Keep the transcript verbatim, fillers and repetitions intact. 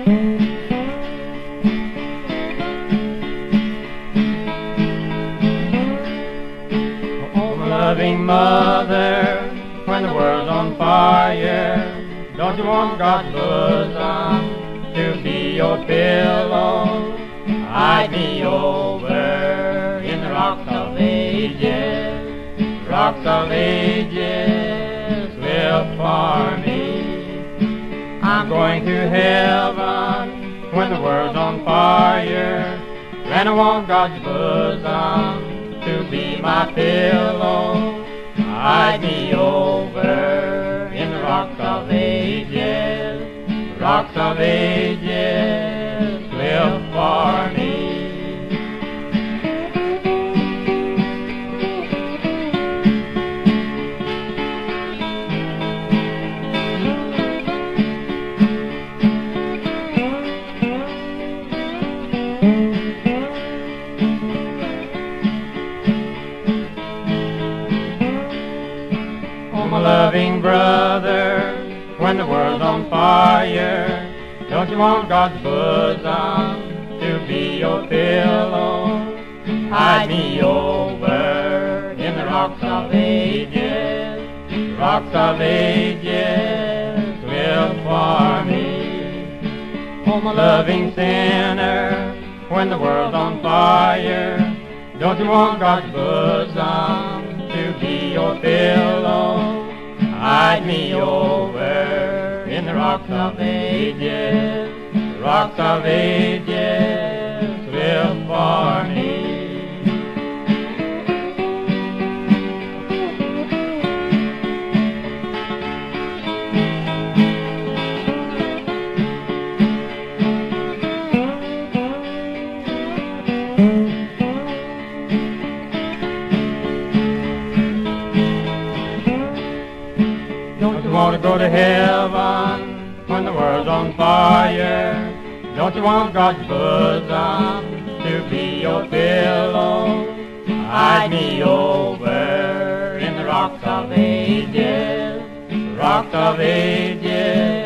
Oh, my loving mother, when the world's on fire, don't you want God's bosom to be your pillow? Hide me over in the rocks of ages, rocks of ages will for me. I'm going to heaven when the world's on fire, and I want God's bosom to be my pillow. Hide me over in the rocks of ages, rocks of ages will for me. Oh, my loving brother, when the world's on fire, don't you want God's bosom to be your pillow? Hide me over in the rocks of ages, rocks of ages will for me. Oh, my loving sinner, when the world's on fire, don't you want God's bosom to be your pillow? Hide me over in the rocks of ages, rocks of ages will for me. Don't you want to go to heaven when the world's on fire? Don't you want God's bosom to be your pillow? Hide me over in the rocks of ages, rocks of ages